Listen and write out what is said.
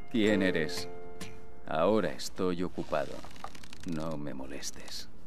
¿Quién eres? Ahora estoy ocupado. No me molestes.